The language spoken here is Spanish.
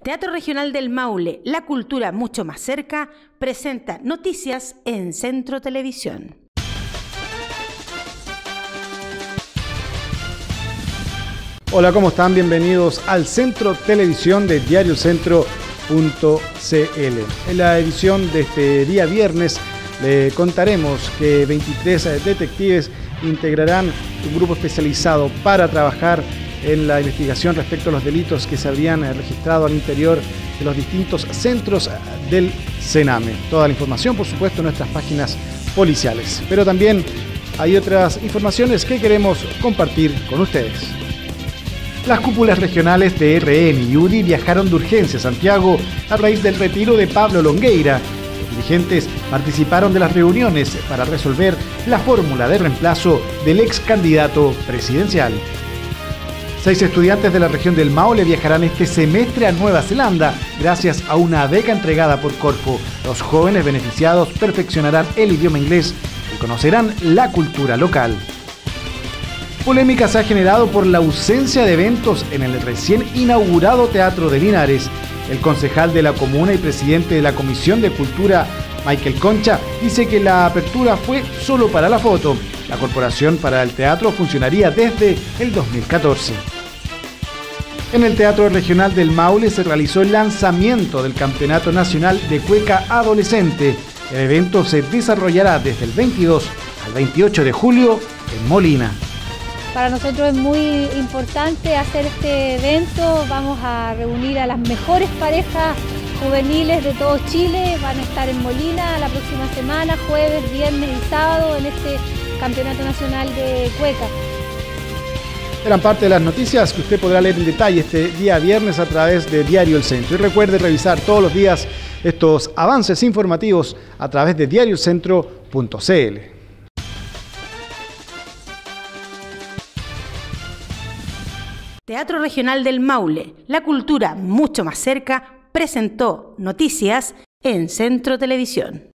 Teatro Regional del Maule, la cultura mucho más cerca, presenta noticias en Centro Televisión. Hola, ¿cómo están? Bienvenidos al Centro Televisión de diariocentro.cl. En la edición de este día viernes le contaremos que 23 detectives integrarán un grupo especializado para trabajar en la investigación respecto a los delitos que se habrían registrado al interior de los distintos centros del Sename. Toda la información, por supuesto, en nuestras páginas policiales. Pero también hay otras informaciones que queremos compartir con ustedes. Las cúpulas regionales de RN y UDI viajaron de urgencia a Santiago a raíz del retiro de Pablo Longueira. Los dirigentes participaron de las reuniones para resolver la fórmula de reemplazo del ex candidato presidencial. 6 estudiantes de la región del Maule viajarán este semestre a Nueva Zelanda gracias a una beca entregada por Corfo. Los jóvenes beneficiados perfeccionarán el idioma inglés y conocerán la cultura local. Polémica se ha generado por la ausencia de eventos en el recién inaugurado Teatro de Linares. El concejal de la comuna y presidente de la Comisión de Cultura, Michael Concha, dice que la apertura fue solo para la foto. La Corporación para el Teatro funcionaría desde el 2014. En el Teatro Regional del Maule se realizó el lanzamiento del Campeonato Nacional de Cueca Adolescente. El evento se desarrollará desde el 22 al 28 de julio en Molina. Para nosotros es muy importante hacer este evento. Vamos a reunir a las mejores parejas juveniles de todo Chile. Van a estar en Molina la próxima semana, jueves, viernes y sábado, en este Campeonato Nacional de Cueca. Eran parte de las noticias que usted podrá leer en detalle este día viernes a través de Diario El Centro. Y recuerde revisar todos los días estos avances informativos a través de diariocentro.cl. Teatro Regional del Maule, la cultura mucho más cerca, presentó noticias en Centro Televisión.